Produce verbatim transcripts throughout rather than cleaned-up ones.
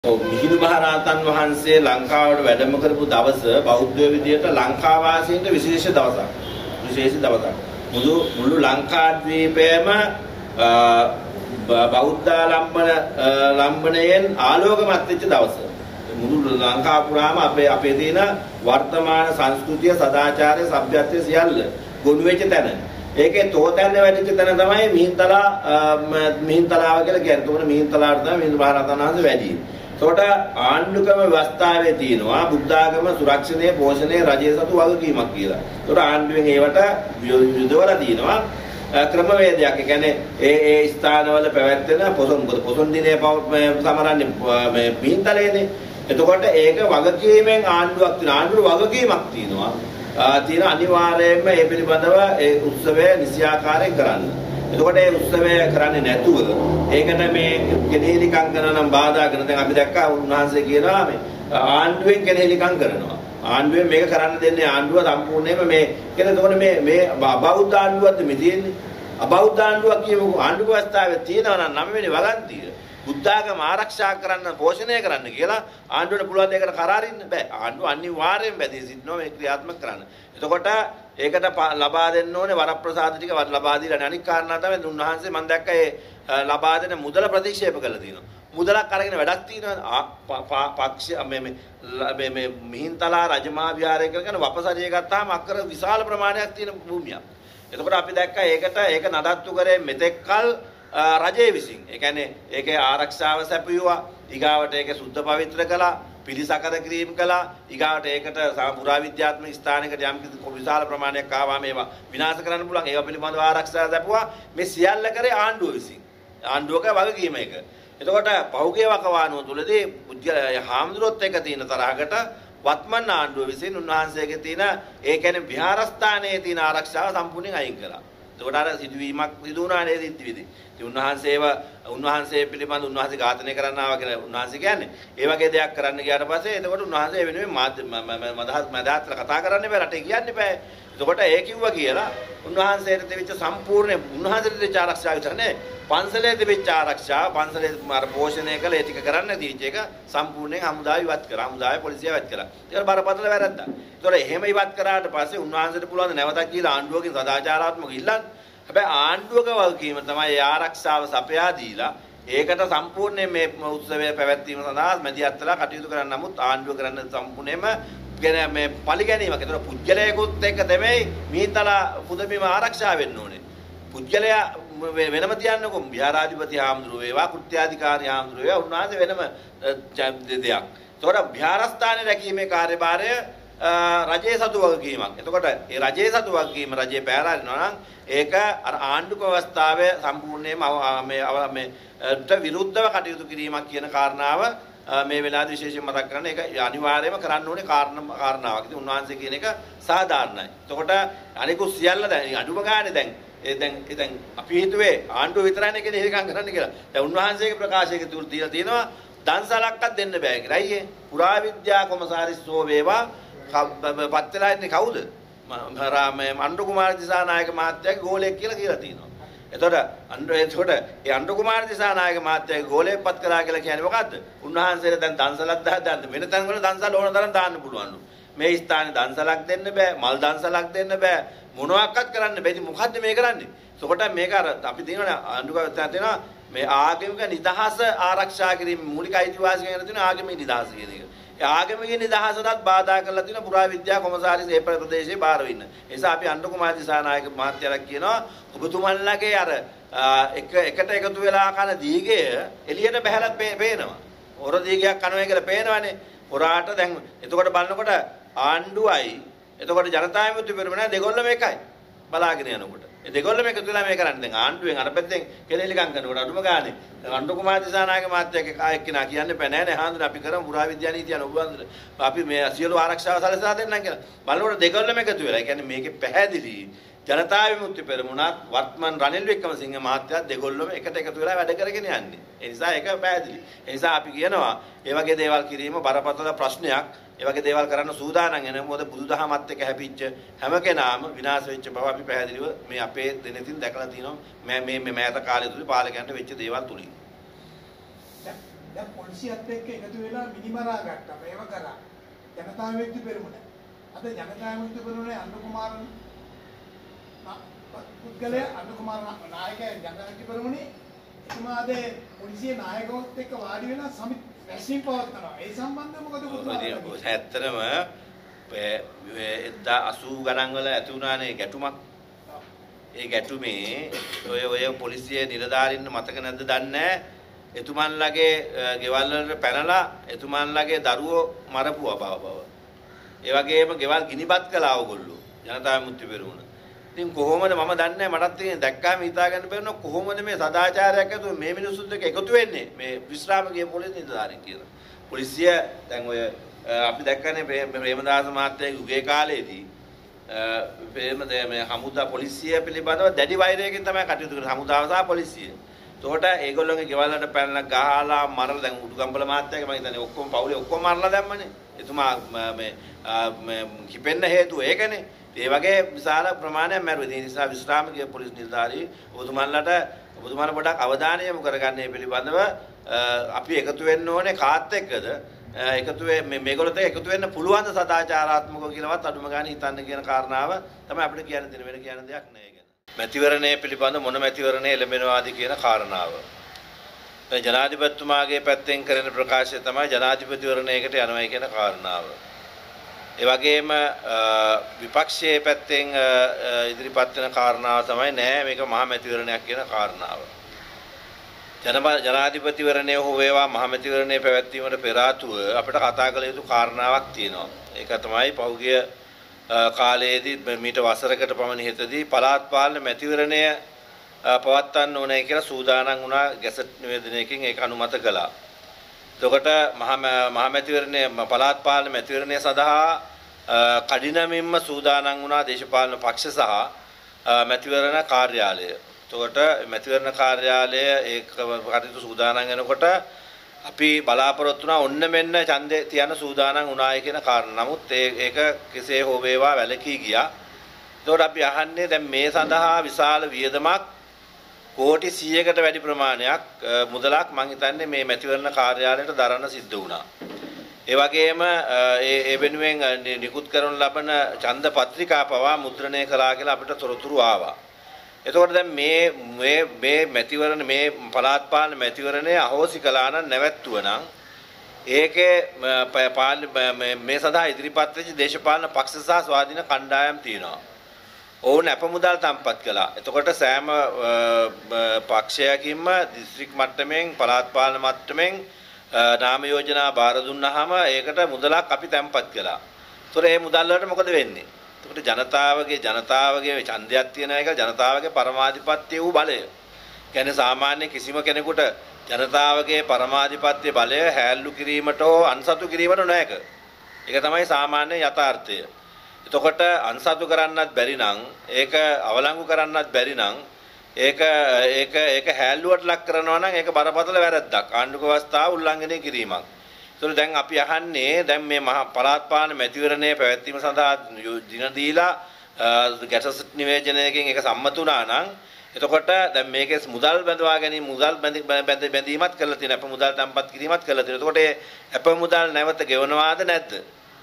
මිහිඳු මහ රහතන් වහන්සේ ලංකාවට වැඩම කරපු දවස බෞද්ධ විදියට ලංකාවාසීන්ට විශේෂ දවසක්. විශේෂ දවසක්. මුළු මුළු ලංකාද්වීපයම බෞද්ධ ලම්බන ලම්බනයෙන් ආලෝකමත් වෙච්ච දවස. මුළු ලංකාව පුරාම අපේ අපේ තියෙන වර්තමාන සංස්කෘතිය, සදාචාරය, සભ્યත්වය සියල්ල ගොනු වෙච්ච තැන. ඒකේ තෝතැන්න වැටිච්ච තැන තමයි මිහින්තලා මිහින්තලාව කියලා කියන්නේ. ඒතකොට මිහින්තලාවට තමයි මිහිඳු මහ රහතන් වහන්සේ වැඩි. ඒකට ආණ්ඩුක්‍රම ව්‍යවස්ථාවේ තියෙනවා බුද්ධාගම සුරක්ෂණය, පෝෂණය, රජයේ සතු වගකීමක් කියලා. ඒකට ආණ්ඩුවෙන් ඒවට යොදවලා තියෙනවා ක්‍රමවේදයක්. ඒ කියන්නේ ඒ ඒ ස්ථානවල පැවැත්වෙන පොසොන් පොසොන් දිනේ සමරන්නේ මේ මිහින්තලේනේ. එතකොට ඒක වගකීමෙන් ආණ්ඩුවක් තියෙන ආණ්ඩුව වගකීමක් තියෙනවා. තියෙන අනිවාර්යයෙන්ම මේ පිළිබඳව ඒ උත්සවය නිසියාකාරයෙන් කරන්න. එතකොට ඒ උත්සවය කරන්නේ නැතුව ඒකට මේ කෙනෙහිලිකම් කරන නම් බාධා කරන දැන් අපි දැක්කා උන්වහන්සේ කියනවා මේ ආණ්ඩුවෙන් කෙනෙහිලිකම් කරනවා. ආණ්ඩුවෙන් මේක කරන්න දෙන්නේ ආණ්ඩුව සම්පූර්ණයෙන්ම මේ කියන එතකොට මේ මේ අබෞද්ධ ආණ්ඩුවක්ද මේ තියෙන්නේ? අබෞද්ධ ආණ්ඩුවක් කියමුකෝ ආණ්ඩුව ව්‍යවස්ථාවේ තියෙනවා නම් නම වෙන්නේ වගන්තිය. බුද්ධාගම ආරක්ෂා කරන්න, පෝෂණය කරන්න කියලා ආණ්ඩුවට පුළුවන් දෙයකට කරාරින්න බෑ. ආණ්ඩුව අනිවාර්යෙන් බැදී සිටිනවා මේ ක්‍රියාත්මක කරන්න. එතකොට ඒකට ලබා දෙන්න ඕනේ වරප්‍රසාද ටික ලබා දීලා අනික් කාරණා තමයි උන්වහන්සේ මම දැක්ක ඒ ලබා දෙන මුදල ප්‍රතික්ෂේප කළා තියෙනවා. මුදලක් අරගෙන වැඩක් තියෙනවා. පක්ෂ මේ මේ මේ මිහින්තලා රජමහා විහාරය කරගෙන වපසරිය ගත්තාම අක්කර විශාල ප්‍රමාණයක් තියෙන භූමියක්. එතකොට අපි දැක්කා ඒකට ඒක නඩත්තු කරේ මෙතෙක්කල් රජයේ විසින්. ඒ කියන්නේ ඒකේ ආරක්ෂාව සැපයුවා. ඊගාවට ඒක සුද්ධ පවිත්‍ර කළා. පිළිසකර කිරීම කළා. ඊගාවට ඒකට පුරා විද්‍යාත්මක ස්ථානයකට යම් කිසි විශාල ප්‍රමාණයක් ආවම ඒවා විනාශ කරන්න පුළුවන්. ඒවා පිළිබඳව ආරක්ෂාව සැපුවා. මේ සියල්ල කරේ ආණ්ඩුව විසින්. ආණ්ඩුවක වගකීම එක. එතකොට පහුගිය වකවානුව තුලදී හාමුදුරුවොත් එක තියෙන තරහකට වත්මන් ආණ්ඩුව විසින් උන්වහන්සේගේ තියෙන ඒ කියන්නේ විහාරස්ථානයේ තියෙන ආරක්ෂාව සම්පූර්ණයෙන් අයින් කළා. එතකොට අර සිදුවීමක් සිදු වුණා නේද ඉතිවිදි. ඉතින් උන්වහන්සේව උන්වහන්සේ පිළිබඳ උන්වහන්සේ ඝාතනය කරන්න ආවා කියලා උන්වහන්සේ කියන්නේ. ඒ වගේ දෙයක් කරන්න ගියාට පස්සේ එතකොට උන්වහන්සේ වෙනුවෙන් මදහත් මදාත්‍ර කතා කරන්න බෑ රටේ කියන්න බෑ. එතකොට ඒ කිව්වා කියලා උන්වහන්සේට තිබිච්ච සම්පූර්ණ උන්වහන්සේට තිබිච්ච ආරක්ෂාව විතරනේ පන්සලේ තිබිච්ච ආරක්ෂාව පන්සලේ මාර පෝෂණය කළ ඒ ටික කරන්න දීච්ච එක සම්පූර්ණයෙන් හමුදාව ඉවත් කරා. හමුදාවේ පොලිසිය ඉවත් කරා. ඒක බරපතල වැරද්දක්. ඒතකොට එහෙම ඉවත් කරාට පස්සේ උන්වහන්සේට පුළුවන් නැවතත් කියලා ආණ්ඩුවකින් සදාචාරාත්මක ඉල්ලන්න. හැබැයි ආණ්ඩුවක වගකීම තමයි ඒ ආරක්ෂාව සපයා දීලා ඒකට සම්පූර්ණයෙන් මේ උත්සවය පැවැත්වීම සඳහා මැදිහත්ලා කටයුතු කරන්න. නමුත් ආණ්ඩුව කරන්න සම්පූර්ණයෙන්ම මේ පරිගැනීමක්. ඒතර පුජ්‍යලයකුත් එක්ක තමයි මිහින්තලා පුදබිම ආරක්ෂා වෙන්න ඕනේ. පුජ්‍යලයා වෙනම තියන්නකො විහාරාධිපති හාමුදුරුවෝ වේවා කෘත්‍යාධිකාරී හාමුදුරුවෝ වේවා උන්වහන්සේ වෙනම දෙයක්. ඒතකොට විහාරස්ථානයේ රැකීමේ කාර්යභාරය රජයේ සතු වගකීමක්. එතකොට ඒ රජයේ සතු වගකීම රජයේ පැහැරෙනවා නම් ඒක අර ආණ්ඩුක ව්‍යවස්ථාවේ සම්පූර්ණයෙන්ම මේ මේට විරුද්ධව කටයුතු කිරීමක් කියන කාරණාව මේ වෙලාවේදී විශේෂයෙන් මතක් කරන්න. ඒක අනිවාර්යයෙන්ම කරන්න ඕනේ කාරණාවක්. ඉතින් උන්වහන්සේ කියන එක සාධාරණයි. එතකොට අනිකුත් සියල්ල දැන් අඩුම ගානේ දැන් ඒ දැන් දැන් අපි හිතුවේ ආණ්ඩුව විතරයිනේ කෙනෙක් හිරකම් කරන්න කියලා. දැන් උන්වහන්සේගේ ප්‍රකාශයක තුල තියලා තියෙනවා දන්සලක්වත් දෙන්න බෑ කියලා. අයියේ පුරා විද්‍යා කොමසාරිස්ෝ වේවා පත් වෙලා ඉන්නේ කවුද? මේ අණ්ඩු කුමාර දිසානායක මහත්තයාගේ ගෝලයක් කියලා කියලා තියෙනවා. එතකොට අණ්ඩු එතකොට ඒ අණ්ඩු කුමාර දිසානායක මහත්තයාගේ ගෝලයක් පත් කළා කියලා කියන්නේ මොකද්ද? උන්වහන්සේට දැන් දන්සලක් දාන්න වෙන තැන් වල දන්සල ඕන තරම් දාන්න පුළුවන්ලු. මේ ස්ථානේ දන්සලක් දෙන්න බෑ, මල් දන්සලක් දෙන්න බෑ, මොනවාක්වත් කරන්න බෑ. ඉතින් මොකද්ද මේ කරන්නේ? එතකොට මේක අර අපි තියෙනවනේ අණ්ඩු තියෙනවා මේ ආගමික නිදහස ආරක්ෂා කිරීම මූලික අයිතිවාසිකම් ගැන තියෙන ආගමික නිදහස කියන එක. ආගමික නිදහසටත් බාධා කරලා තියෙන පුරා විද්‍යා කොමසාරිස් ඒ ප්‍රදේශයේ බාර වෙන්න. ඒ නිසා අපි අණ්ඩු කුමාර දිසානායක මහත්තයාට කියනවා ඔබතුමන්ලගේ අර එක එකට එකතු වෙලා කන දීගය එළියට බහැලත් පේනවා. හොර දීගයක් කනවා කියලා පේනවනේ. හොරාට දැන් එතකොට බලනකොට ආණ්ඩුවයි එතකොට ජනතා විමුක්ති පෙරමුණ දෙගොල්ලම එකයි. බලාගෙන යනකොට. ඒ දෙගොල්ලම එකතු වෙලා මේ කරන්නේ. දැන් ආණ්ඩුවෙන් අර පැත්තෙන් කෙනෙලිකම් කරනකොට අඩුම ගානේ අණ්ඩු කුමාර දිසානායක මහත්තයාගේ කායක් කෙනා කියන්නේ බෑ නෑ නේ හාමුදුරනේ අපි කරමු පුරා විද්‍යා නීතිය අනුව වන්දන අපි මේ සියලු ආරක්ෂාව සැලසලා දෙන්නම් කියලා. බලනකොට දෙගොල්ලම එකතු වෙලා. ඒ කියන්නේ මේකේ පැහැදිලි ජනතා විමුක්ති පෙරමුණත් වර්තමාන රනිල් වික්‍රමසිංහ මහත්තයා දෙගොල්ලම එකට එකතු වෙලා වැඩ කරගෙන යන්නේ. ඒ නිසා ඒක පැහැදිලි. ඒ නිසා අපි කියනවා මේ වගේ දේවල් කිරීම බරපතල ප්‍රශ්නයක්. ඒ වගේ දේවල් කරන්න සූදානම් වෙන මොකද බුදුදහමත් එක්ක හැපිච්ච හැම කෙනාම විනාශ වෙච්ච බව අපි පැහැදිලිව මේ අපේ දෙනෙතින් දැකලා තියෙනවා මේ මේ මෑත කාලය තුල පාලකයන්ට වෙච්ච දේවල් තුලින්. දැන් පොලිසියත් එක්ක එකතු වෙලා මිනිමරා ගත්තා. මේව කරා. ජනතා විමුක්ති පෙරමුණ. අද ජනතා විමුක්ති පෙරමුණේ අනුර කුමාර පුද්ගලයා අනුර කුමාර නායකයා ජනතා විමුක්ති පෙරමුණේ එතුමාද පොලිසිය නායකවත් එක්ක වාඩි වෙලා සමිති රැස්වීම පවත්වනවා. ඒ සම්බන්ධව මොකද පුදුමයි. ඇත්තටම එදා අසූ ගණන් වල ඇති වුණානේ ගැටුමක්. ඒ ගැටුමේ ඔය ඔය පොලිසිය නිලධාරීන් මතක නැද්ද දන්නේ නැහැ. එතුමන්ලගේ ගෙවල් වලට පැනලා එතුමන්ලගේ දරුවෝ මරපුවා බව බව. ඒ වගේම ගෙවල් ගිනිපත් කළා ඕගොල්ලෝ ජනතා විමුක්ති පෙරමුණ. ඉතින් කොහොමද මම දන්නේ මටත් තියෙන දැක්කාම හිතා ගන්න බැරි කොහොමද මේ සදාචාරයක් ඇතුව මේ මිනිස්සුත් එක්ක එකතු වෙන්නේ මේ විශ්‍රාමකයේ පොලිස් නිලධාරීන් කියලා. පොලිසිය දැන් ඔය අපි දැක්කනේ ප්‍රේමදාස මහත්තයාගේ උගේ කාලේදී ප්‍රේමද මේ හමුදා පොලිසිය පිළිබඳව දැඩි වෛරයකින් තමයි කටයුතු කරන්නේ හමුදාව සහ පොලිසිය. එතකොට ඒගොල්ලෝගේ ගෙවල් වලට පැනලා ගහලා මරලා දැන් උඩුගම්බල මහත්තයාගේ මම හිතන්නේ ඔක්කොම පවුලේ ඔක්කොම මරලා දැම්මනේ. එතුමා මේ මේ කිපෙන්න හේතුව ඒකනේ. ඒ වගේ විශාල ප්‍රමාණයක් මැරුවේ. ඒ නිසා විශ්‍රාමික පොලිස් නිලධාරී ඔබතුමන්ලට ඔබතුමන්ලා පොඩක් අවධානය යොමු කරගන්න මේ පිළිබඳව අපි එකතු වෙන්න ඕනේ කාත් එක්කද එකතු මේ මේගොල්ලොත් එකතු වෙන්න පුළුවන් ද සදාචාරාත්මකව කියලාවත් අඩුම ගන්න හිතන්න කියන කාරණාව තමයි අපිට කියන්න දෙන වෙන කියන දෙයක් නෑ ඒක. මැතිවරණය පිළිබඳ මොන මැතිවරණය එළඹෙනවාද කියන කාරණාව. ජනාධිපතිතුමාගේ පැත්තෙන් කරන ප්‍රකාශය තමයි ජනාධිපතිවරණයකට යනවා කියන කාරණාව. ඒ වගේම විපක්ෂයේ පැත්තෙන් ඉදිරිපත් වෙන කාරණාව තමයි නෑ මේක මහා මැතිවරණයක් කියන කාරණාව. ජනාධිපතිවරණය හෝ වේවා මහා මැතිවරණය පැවැත්වීමට පෙර ආතුව අපිට කතා කළ යුතු කාරණාවක් තියෙනවා. ඒක තමයි පහුගිය කාලයේදී මීට වසරකට පමණ ඉහතදී පළාත් පාලන මැතිවරණය පවත්වන්න ඕනේ කියලා සූදානම් වුණා ගැසට් නිවේදනයකින් ඒක අනුමත කළා. එතකොට මහා මහා මැතිවරණය පළාත් පාලන මැතිවරණය සඳහා කඩිනමින්ම සූදානම් වුණා දේශපාලන පක්ෂ සහ මැතිවරණ කාර්යාලය. එතකොට මැතිවරණ කාර්යාලය ඒක කටයුතු සූදානම් වෙනකොට අපි බලාපොරොත්තු වුණා ඔන්න මෙන්න ඡන්දේ තියන සූදානම් වුණායි කියන කාරණා. නමුත් ඒක කෙසේ හෝ වේවා වැළකී ගියා. එතකොට අපි අහන්නේ දැන් මේ සඳහා විශාල වියදමක් කෝටි සීයකට වැඩි ප්‍රමාණයක් මුදලක් මං හිතන්නේ මේ මැතිවරණ කාර්යාලයට දරන්න සිද්ධ වුණා. ඒ වගේම ඒ ඒ වෙනුවෙන් නිකුත් කරන ලබන ඡන්ද පත්‍රිකා පවා මුද්‍රණය කළා කියලා අපිට තොරතුරු ආවා. එතකොට දැන් මේ මේ මේ මැතිවරණ මේ පළාත් පාලන මැතිවරණය අහෝසි කළා නම් නැවැත්තුව නම් ඒකේ මේ සඳහා ඉදිරිපත් වෙච්ච දේශපාලන පක්ෂ සහ ස්වාධීන කණ්ඩායම් තියෙනවා. ඔවුන් අප මුදල් තම්පත් කළා. එතකොට සෑම පක්ෂයකින්ම දිස්ත්‍රික් මට්ටමින් පළාත් පාලන මට්ටමින් නාම යෝජනා බාර දුන්නාම ඒකට මුදලක් අපි තම්පත් කළා. ඒතොර මේ මුදල් වලට මොකද වෙන්නේ? එතකොට ජනතාවගේ ජනතාවගේ ඡන්දයක් තියෙන එක ජනතාවගේ පරමාධිපත්‍ය වූ බලය. කියන්නේ සාමාන්‍ය කිසිම කෙනෙකුට ජනතාවගේ පරමාධිපත්‍ය බලය හැල්ලු කිරීමට හෝ අන්සතු කිරීමට නොහැක. ඒක තමයි සාමාන්‍ය යථාර්ථය. එතකොට අන්සතු කරන්නත් බැරි නම් ඒක අවලංගු කරන්නත් බැරි නම් ඒක ඒක ඒක හැල්ලුවට ලක් කරනවා නම් ඒක බරපතල වැරද්දක්. ආණ්ඩුක ව්‍යවස්ථාව උල්ලංඝනය කිරීමක්. ඒතකොට දැන් අපි අහන්නේ දැන් මේ මහා පළාත් පාලන මැතිවරණය පැවැත්වීම සඳහා දින දීලා ගැසට් නිවේදනයකින් ඒක සම්මත වුණා නම් එතකොට දැන් මේකේ මුදල් බඳවා ගැනීම මුදල් බැඳීමත් කරලා තියෙනවා. අප මුදල් තම්පත් කිරීමත් කරලා තියෙනවා. එතකොට ඒ අප මුදල් නැවත ගෙවනවාද නැද්ද?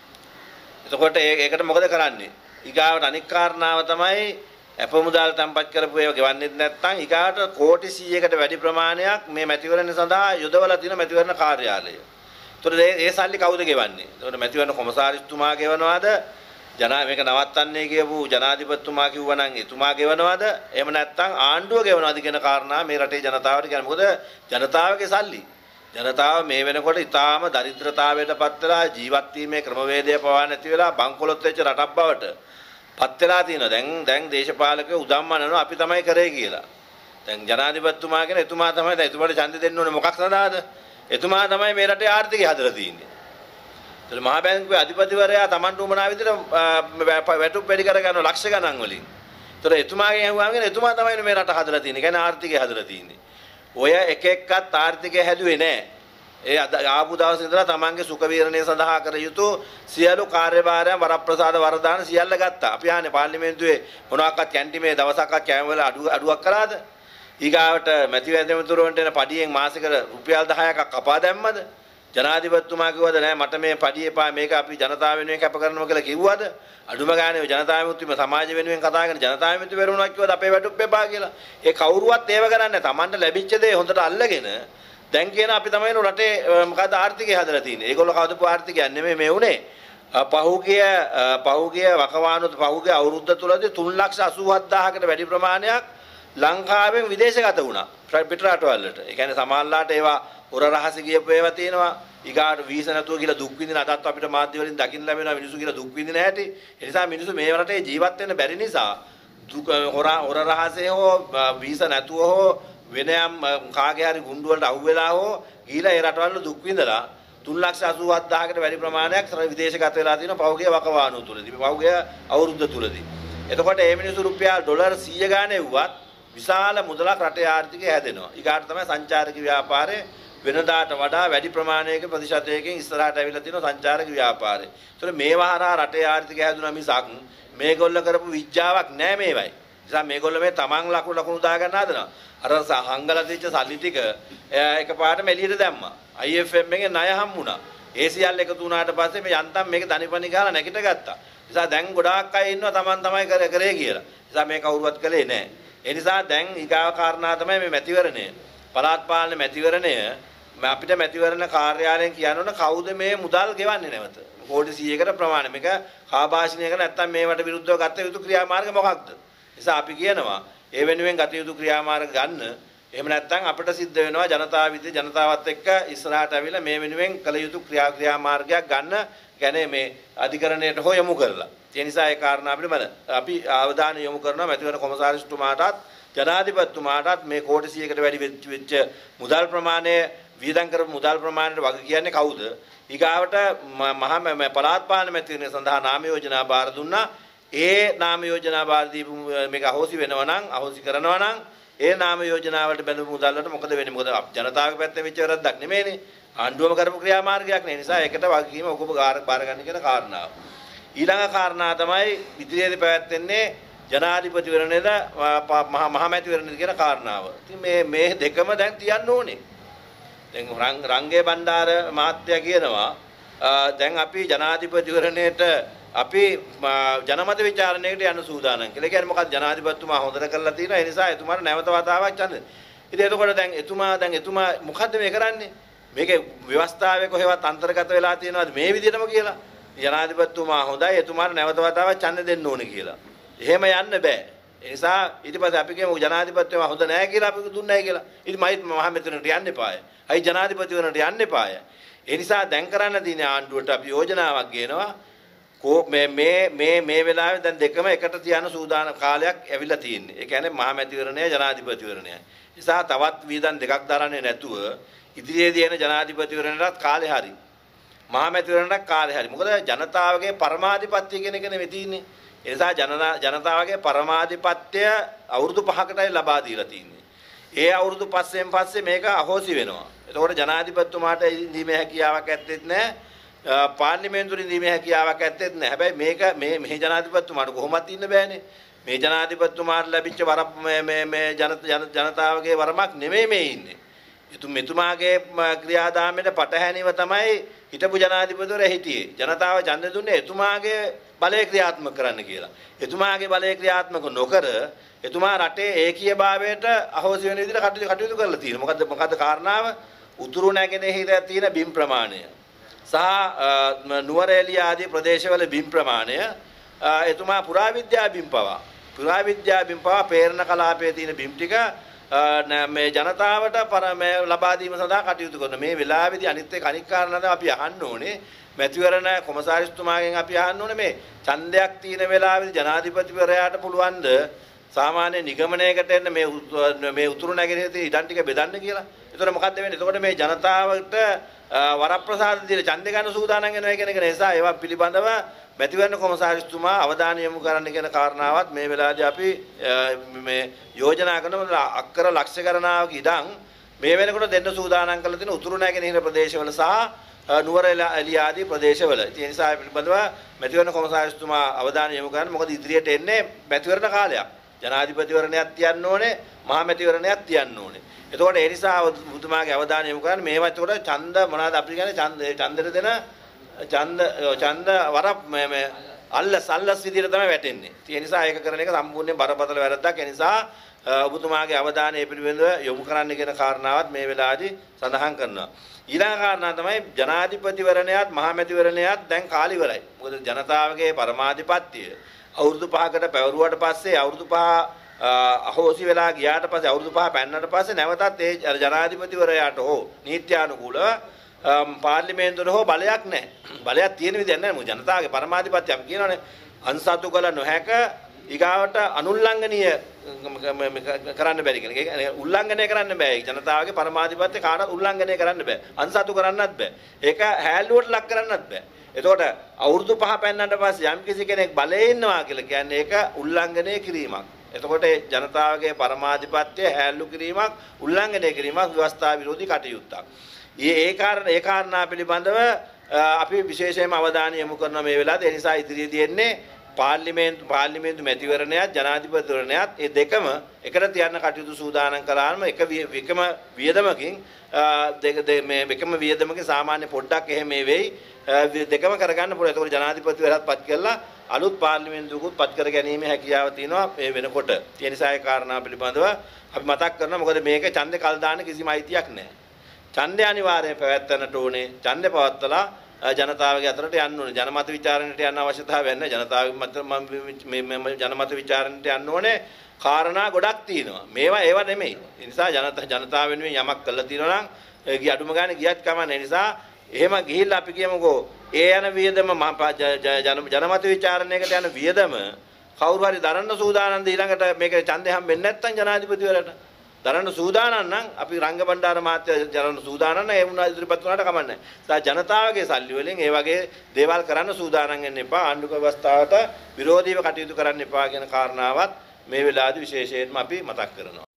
එතකොට ඒකට මොකද කරන්නේ? ඊගාවට අනික් කාරණාව තමයි අප මුදල් තම්පත් කරපු ඒවා ගෙවන්නේ නැත්නම් ඊගාට කෝටි සීයකට වැඩි ප්‍රමාණයක් මේ මැතිවරණ සඳහා යොදවලා තියෙන මැතිවරණ කාර්යාලය. එතකොට ඒ සල්ලි කවුද ගෙවන්නේ? එතකොට මැතිවරණ කොමසාරිස්තුමා ගෙවනවාද? ජනා මේක නවත්තන්නේ කියපු ජනාධිපතිතුමා කිව්වා නම් එතුමා ගෙවනවාද? එහෙම නැත්නම් ආණ්ඩුව ගෙවනවාද කියන කාරණා මේ රටේ ජනතාවට කියන්නේ. මොකද ජනතාවගේ සල්ලි. ජනතාව මේ වෙනකොට ඊටාම දරිද්‍රතාවයට පත් වෙලා ජීවත් වීමේ ක්‍රමවේදය පවා නැති වෙලා බංකොලොත් වෙච්ච රටක් බවට පත් වෙලා තියෙනවා. දැන් දැන් දේශපාලකයෝ උදම්මනනවා අපි තමයි කරේ කියලා. දැන් ජනාධිපතිතුමා කියන එතුමා තමයි දැන් එතුමාට ඡන්දෙ දෙන්න ඕනේ මොකක් සඳහාද? එතුමා තමයි මේ රටේ ආර්ථිකය හදලා තියෙන්නේ. ඒතර මහා බැංකුවේ අධිපතිවරයා Tamanට උමනා විදිහට වැටුප් වැඩි කර ගන්න ලක්ෂ ගණන් වලින්. ඒතර එතුමාගෙන් අහුවාම කියන එතුමා තමයි මේ රට හදලා තියෙන්නේ. කියන්නේ ආර්ථිකය හදලා තියෙන්නේ. ඔය එක එක්කත් ආර්ථිකය හැදුවේ නැහැ. ඒ ආපු දවසේ ඉඳලා Tamanගේ සුඛ විහරණය සඳහා කර යුතු සියලු කාර්යභාරයන් වරප්‍රසාද වරදාන සියල්ල ගත්තා. අපි ආන්නේ පාර්ලිමේන්තුවේ මොනවාක්වත් කැන්ටිමේ දවසක්වත් කෑම වල අඩු අඩුවක් කරාද? ඊගාවට මැතිවරණතුරුන්ට එන පඩියෙන් මාසිකට රුපියල් දහයක් කපා දැම්මද? ජනාධිපතිතුමා කිව්වද නෑ මට මේ පඩිය එපා මේක අපි ජනතාව වෙනුවෙන් කැප කරනවා කියලා කිව්වද? අඩුම ගානේ ජනතාව විමුක්තිය සමාජ වෙනුවෙන් කතා කරන ජනතාව විමුක්තිය වෙරුණා කිව්වද අපේ වැටුප් එපා කියලා? ඒ කවුරුවත් ඒව කරන්නේ නැහැ. Tamanට ලැබිච්ච දේ හොඳට අල්ලගෙන දැන් කියන අපි තමයි රටේ මොකද ආර්ථිකය හදලා තියෙන්නේ. ඒගොල්ලෝ කවදපු ආර්ථිකයක් නෙමෙයි මේ උනේ. පහුගිය පහුගිය වකවානුත් පහුගිය අවුරුද්ද තුලදී තුන් ලක්ෂ අසූ හදාහකට වැඩි ප්‍රමාණයක් ලංකාවෙන් විදේශගත වුණා පිට රටවල් වලට. ඒ කියන්නේ සමාජලාට ඒවා හොර රහස ගියපු ඒවා තියෙනවා. ඊගාට වීසා නැතුව කියලා දුක් විඳින අදත් අපිට මාධ්‍ය වලින් දකින්න ලැබෙනවා මිනිස්සු කියලා දුක් විඳින හැටි. ඒ නිසා මිනිස්සු මේ රටේ ජීවත් වෙන්න බැරි නිසා දුක හොර හොර රහසේ හෝ වීසා නැතුව හෝ වෙන යම් කාගේ හරි ගුඬු වලට අහු වෙලා හෝ ගිහිලා ඒ රටවල දුක් විඳලා තුන් ලක්ෂ අසූ හදාහකට වැඩි ප්‍රමාණයක් විදේශගත වෙලා තියෙනවා පහුගිය වකවානුව තුලදී. පහුගිය අවුරුද්ද තුලදී. එතකොට මේ මිනිස්සු රුපියල් ඩොලර් සීය ගානේ වුවත් විශාල මුදලක් රටේ ආර්ථිකය හැදෙනවා. ඊගාට තමයි සංචාරක ව්‍යාපාරේ වෙනදාට වඩා වැඩි ප්‍රමාණයක ප්‍රතිශතයකින් ඉස්සරහට ඇවිල්ලා තියෙන සංචාරක ව්‍යාපාරය. ඒතර මේවා හරහා රටේ ආර්ථිකය හැදුනා මිසක් මේගොල්ල කරපු විඥාවක් නෑ මේවයි. නිසා මේගොල්ල මේ තමන් ලකුණු ලකුණු දා ගන්න හදනවා. අර හංගලා තියච්ච සල්ලි ටික එකපාරටම එළියට දැම්මා. I M F එකෙන් ණය හම්බුණා. ඒ සියල්ල එකතු වුණාට පස්සේ මේ යන්තම් මේක දනිපනි ගාලා නැගිට ගත්තා. නිසා දැන් ගොඩාක් අය ඉන්නවා තමන් තමයි කරේ කරේ කියලා. නිසා මේ කවුරුවත් කළේ නෑ. ඒ නිසා දැන් ඊගාව කාරණා තමයි මේ මැතිවරණය. පළාත් පාලන මැතිවරණය අපිට මැතිවරණ කාර්යාලයෙන් කියන්න ඕන කවුද මේ මුදල් ගෙවන්නේ නැවත. කෝටි සීයකට ප්‍රමාණය. මේක කාභාෂණයක නැත්තම් මේවට විරුද්ධව ගත යුතු ක්‍රියාමාර්ග මොකක්ද? නිසා අපි කියනවා ඒ වෙනුවෙන් ගත යුතු ක්‍රියාමාර්ග ගන්න. එහෙම නැත්නම් අපිට සිද්ධ වෙනවා ජනතාව විදිහේ ජනතාවත් එක්ක ඉස්සරහට අවිලා මේ වෙනුවෙන් කළ යුතු ක්‍රියා ක්‍රියාමාර්ගයක් ගන්න. කියන්නේ මේ අධිකරණයට හෝ යොමු කරලා. ඒ නිසා ඒ කාරණා පිළිබඳ අපි අවධානය යොමු කරනවා මැතිවරණ කොමසාරිස්තුමාටත් ජනාධිපතිතුමාටත් මේ කෝටි සීයකට වැඩි වෙච්ච මුදල් ප්‍රමාණය වියදම් කරපු මුදල් ප්‍රමාණයට වග කියන්නේ කවුද? ඊගාවට මහා පළාත් පාලන මැතිවරණය සඳහා නාම යෝජනා බාර දුන්නා. ඒ නාම යෝජනා බාර දීපු මේක අහෝසි වෙනවා නම් අහෝසි කරනවා නම් ඒ නාම යෝජනා වලට බැඳපු මුදල් වලට මොකද වෙන්නේ? මොකද ජනතාවගේ පැත්තෙන් වෙච්ච වැරද්දක් නෙමෙයිනේ. ආණ්ඩුවම කරපු ක්‍රියාමාර්ගයක් නේ. නිසා ඒකට වගකීම ඔකම බාර ගන්න කියන කාරණාව. ඊළඟ කාරණා තමයි ඉදිරියේදී පැවැත්වෙන්නේ ජනාධිපතිවරණයද මහා මහමැතිවරණයද කියන කාරණාව. ඉතින් මේ මේ දෙකම දැන් තියන්න ඕනේ. දැන් රංගේ බණ්ඩාර මහත්තයා කියනවා දැන් අපි ජනාධිපතිවරණයට අපි ජනමත විචාරණයකට යන්න සූදානම් කියලා. ඒ කියන්නේ මොකක්ද? ජනාධිපතිතුමා හොඳට කරලා තියෙනවා. ඒ නිසා එතුමාට නැවත වතාවක් ඡන්ද. ඉතින් එතකොට දැන් එතුමා දැන් එතුමා මොකද්ද මේ කරන්නේ? මේකේ ව්‍යවස්ථාවේ කොහෙවත් අන්තර්ගත වෙලා තියෙනවද මේ විදිහටම කියලා? ජනාධිපතිතුමා හොඳයි එතුමාට නැවත වතාවක් ඡන්ද දෙන්න ඕනේ කියලා. එහෙම යන්න බෑ. ඒ නිසා ඊට පස්සේ අපි කියමු ජනාධිපතිතුමා හොඳ නැහැ කියලා අපි දුන්නේ නැහැ කියලා. ඉතින් මයිත් මහමැතිවරණට යන්න එපාය. අයි ජනාධිපතිවරණට යන්න එපාය. ඒ නිසා දැන් කරන්න තියෙන ආණ්ඩුවට අපි යෝජනාවක් ගේනවා. කෝ මේ මේ මේ මේ වෙලාවේ දැන් දෙකම එකට තියන සූදානම් කාලයක් ඇවිල්ලා තියෙන්නේ. ඒ කියන්නේ මහමැතිවරණය ජනාධිපතිවරණය. නිසා තවත් වියදම් දෙකක් දරන්නේ නැතුව ඉදිරියේදී එන ජනාධිපතිවරණයටත් කාලේ හරි. මහමැතිවරණයටත් කාලේ හරි. මොකද ජනතාවගේ පරමාධිපත්‍ය කියන එක නෙමෙයි තියෙන්නේ. ඒ නිසා ජනතාවගේ පරමාධිපත්‍ය අවුරුදු පහකටයි ලබා දීලා තියෙන්නේ. ඒ අවුරුදු පස්සෙන් පස්සේ මේක අහෝසි වෙනවා. එතකොට ජනාධිපතිතුමාට ඉදීමේ හැකියාවක් ඇත්තෙත් නැහැ. පාර්ලිමේන්තුවේ ඉදීමේ හැකියාවක් ඇත්තෙත් නැහැ. හැබැයි මේක මේ මේ ජනාධිපතිතුමාට කොහොමවත් ඉන්න බෑනේ. මේ ජනාධිපතිතුමාට ලැබිච්ච වර මේ මේ ජනතාවගේ වරමක් නෙමෙයි මේ ඉන්නේ. එතු මෙතුමාගේ ක්‍රියාදාමයට පටහැනිව තමයි හිටපු ජනාධිපතිවරයා හිටියේ. ජනතාව ඡන්ද දුන්නේ එතුමාගේ බලය ක්‍රියාත්මක කරන්න කියලා. එතුමාගේ බලය ක්‍රියාත්මක නොකර එතුමා රටේ ඒකීයභාවයට අහෝසි වෙන විදිහට කටයුතු කටයුතු කරලා තියෙනවා. මොකද්ද මොකද්ද කාරණාව? උතුරු නැගෙනහිර තියෙන බිම් ප්‍රමාණය සහ නුවරඑළිය ආදී ප්‍රදේශවල බිම් ප්‍රමාණය එතුමා පුරාවිද්‍යා බිම් පවා පුරාවිද්‍යා බිම් පවා පේරණ කලාපයේ තියෙන බිම් ටික මේ ජනතාවට පරමය ලබා දීම සඳහා කටයුතු කරන මේ වෙලාවේදී අනිත් එක අනික් කාරණා තමයි අපි අහන්න ඕනේ. මැතිවරණ කොමසාරිස්තුමාගෙන් අපි අහන්න ඕනේ මේ ඡන්දයක් තියෙන වෙලාවේදී ජනාධිපතිවරයාට පුළුවන්ද සාමාන්‍ය නිගමනයකට එන්න මේ මේ උතුරු නැගෙනහිර තියෙන ඉඩම් ටික බෙදන්න කියලා. ඒතකොට මොකද්ද වෙන්නේ? එතකොට මේ ජනතාවට වරප්‍රසාද දීලා ඡන්ද ගන්න සූදානම් වෙනවා කියන එක නිසා ඒවා පිළිබඳව මැතිවරණ කොමසාරිස්තුමා අවධානය යොමු කරන්න කියන කාරණාවත් මේ වෙලාවේදී අපි මේ යෝජනා කරනවා. අක්කර ලක්ෂ ගණනාවක ඉඩම් මේ වෙනකොට දෙන්න සූදානම් කරලා තියෙන උතුරු නැගෙනහිර ප්‍රදේශවල සහ නුවරඑළිය ආදී ප්‍රදේශවල. ඒ නිසා පිළිබඳව මැතිවරණ කොමසාරිස්තුමා අවධානය යොමු කරන්න. මොකද ඉදිරියට එන්නේ මැතිවරණ කාලයක්. ජනාධිපතිවරණයක් තියන්න ඕනේ, මහමැතිවරණයක් තියන්න ඕනේ. එතකොට ඒ නිසා ඔබතුමාගේ අවධානය යොමු කරන්නේ මේවා එතකොට ඡන්ද මොනවද අපි කියන්නේ ඡන්ද ඡන්දෙට දෙන ඡන්ද ඡන්ද වර මේ අල්ලස් අල්ලස් විදියට තමයි වැටෙන්නේ. ඒ නිසා ඒක කරන එක සම්පූර්ණයෙන් බරපතල වැරද්දක්. ඒ නිසා ඔබතුමාගේ අවධානය ඒ පිළිබඳව යොමු කරන්න කියන කාරණාවත් මේ වෙලාවේදී සඳහන් කරනවා. ඊළඟ කාරණා තමයි ජනාධිපතිවරණයත් මහමැතිවරණයත් දැන් කාලි ඉවරයි. මොකද ජනතාවගේ පරමාධිපත්‍යය අවුරුදු පහකට පැවරුවට පස්සේ අවුරුදු පහ අහෝසි වෙලා ගියාට පස්සේ අවුරුදු පහ පැන්නට පස්සේ නැවතත් ඒ ජනාධිපතිවරයාට හෝ නීත්‍යානුකූලව පාර්ලිමේන්තුවට හෝ බලයක් නැහැ. බලයක් තියෙන විදියක් නැහැ. මොකද ජනතාවගේ පරමාධිපත්‍ය අපි කියනවානේ අන්සතු කළ නොහැක ඊගාවට අනුල්ලංඝනීය කරන්න බැරි කෙනෙක්. ඒක උල්ලංඝනය කරන්න බෑ. ජනතාවගේ පරමාධිපත්‍ය කාටවත් උල්ලංඝනය කරන්න බෑ. අන්සතු කරන්නත් බෑ. ඒක හැල්ලුවට ලක් කරන්නත් බෑ. එතකොට අවුරුදු පහ පෙන්නට පස්සේ යම් කිසි කෙනෙක් බලයේ ඉන්නවා කියලා කියන්නේ ඒක උල්ලංඝනය කිරීමක්. එතකොට ජනතාවගේ පරමාධිපත්‍ය හැල්ලු කිරීමක්, උල්ලංඝනය කිරීමක් ව්‍යවස්ථා විරෝධී කටයුත්තක්. ඒ ඒ කාරණා ඒ කාරණා පිළිබඳව අපි විශේෂයෙන්ම අවධානය යොමු කරන මේ වෙලාවේ ඒ නිසා ඉදිරියේදී එන්නේ පාර්ලිමේන්තු පාර්ලිමේන්තු මැතිවරණයත් ජනාධිපතිවරණයත් ඒ දෙකම එකට තියන්න කටයුතු සූදානම් කළාම එක එකම වියදමකින් දෙක මේ එකම වියදමකින් සාමාන්‍ය පොඩ්ඩක් එහෙම මේ වෙයි දෙකම කරගන්න පුළුවන්. ඒකෝර ජනාධිපතිවරයාත් පත් කළා අලුත් පාර්ලිමේන්තුවකුත් පත් කර ගැනීම හැකියාව තියෙනවා මේ වෙනකොට. ඒ නිසා ඒ කාරණා පිළිබඳව අපි මතක් කරනවා. මොකද මේක ඡන්දේ කල් දාන්න කිසිම අයිතියක් නැහැ. ඡන්දේ අනිවාර්යයෙන් පැවැත්වන්නට ඕනේ. ඡන්දේ පවත්වලා ජනතාවගේ අතරට යන්න ඕනේ. ජනමත විචාරණයට යන්න අවශ්‍යතාවයක් නැහැ. ජනතාවගේ මත මේ ජනමත විචාරණයට යන්න ඕනේ. කාරණා ගොඩක් තියෙනවා. මේවා ඒවා නෙමෙයි. ඒ නිසා ජනතා ජනතාව වෙනුවෙන් යමක් කළා තියෙනවා නම් ඒ අඩුම ගානේ ගියත් කමන්නේ. නිසා එහෙම ගිහිල්ලා අපි කියමුකෝ ඒ යන වියදම ජනමත විචාරණයකට යන වියදම කවුරු හරි දරන්න සූදානම්ද ඊළඟට මේක ඡන්දේ හම්බෙන්නේ නැත්නම් ජනාධිපතිවරයාට දරන්න සූදානම් නම් අපි රංගබණ්ඩාර මහත්තයා දරන්න සූදානම් නම් ඒ වුණා ඉදිරිපත් වුණාට කමන්නේ නැහැ. ජනතාවගේ සල්ලි වලින් ඒ වගේ දේවල් කරන්න සූදානම් වෙන්න එපා. ආණ්ඩුක ව්‍යවස්ථාවට විරෝධීව කටයුතු කරන්න එපා කියන කාරණාවත් මේ වෙලාවේදී විශේෂයෙන්ම අපි මතක් කරනවා.